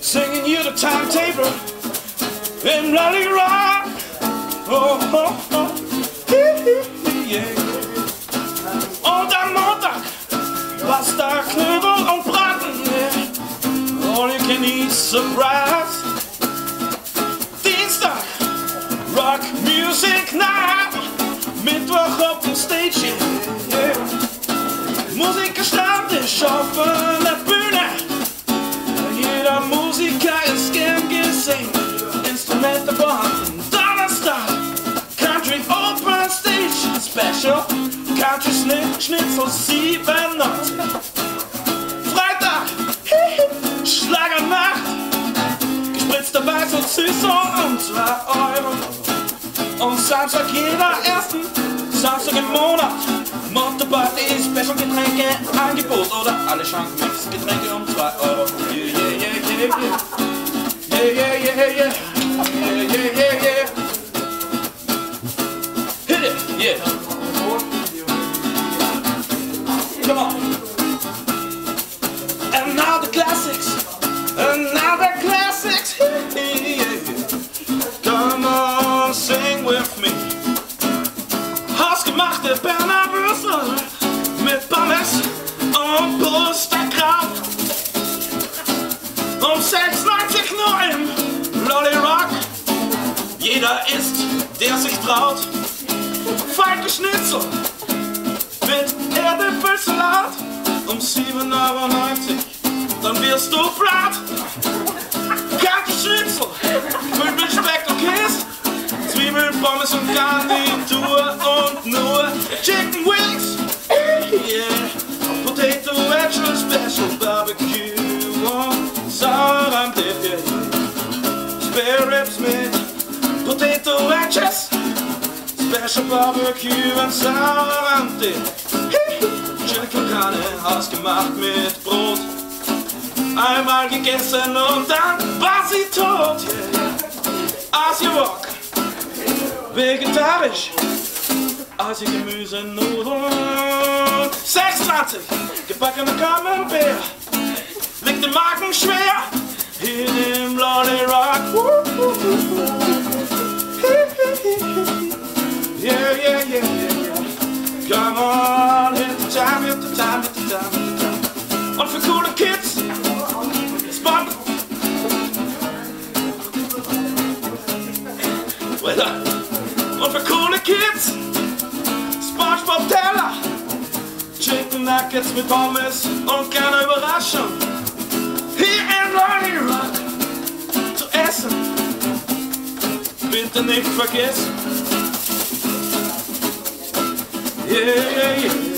singing you the timetable in Lolly Rock. Oh, oh, oh, yeah. Und am Montag was da Knödel und Braten, yeah. All you can eat surprise. Dienstag Rock Music Night, Mittwoch auf dem Stage, yeah. Musikerstammtisch auf der Bühne. Jeder Musiker ist gern gesehen, Instrumente vorhanden. Donnerstag Country Open Stage Special, Country Schnitzel 97. Freitag Schlagernacht, gespritzter Weiß und Süßung um 2 Euro. Und Samstag jeder ersten Samstag im Monat Motto-Party, Special Getränke, Angebot oder alle Schankenmix, Getränke um 2 Euro. Yeah, yeah, yeah, yeah, yeah. Yeah, yeah, yeah, yeah. Yeah, yeah, yeah, yeah. Hit it, yeah. Come on. And now the classics. And now the classics. Yeah. Come on, sing with me. Hausgemachte Berner Würstel mit Pommes und Pusterkraut. Um 6,90 nur im Lolly Rock. Jeder isst, der sich traut. Falke Schnitzel mit Erdäpfelsalat um 7,90 €. Dann wirst du platt. Kalke Schnitzel mit Speck und Käse, Zwiebel, Pommes und Garnitur und nur Chicken Wings, yeah. Potato Wedge Special Barbecue und sauerem Dip, yeah. Spare Ribs mit Potato Wedges, Special Barbecue und sauerem Dip. Chili con Carne, hausgemacht mit Brot. Einmal gegessen und dann war sie tot, yeah. Asia-Wok, vegetarisch, Asia-Gemüse, Nudeln. 6,20 gebackene Camembert, liegt im Magen schwer, hier im Lolly Rock. Yeah, yeah, yeah, yeah. Come on, hit the time, hit the time, hit the time, hit the time. Und für coole Kids, Spot. Und für coole Kids, SpongeBob Teller, Chicken Nuggets mit Pommes und keine Überraschung, hier in Lolly Rock zu essen. Bitte nicht vergessen. Yeah, yeah, yeah.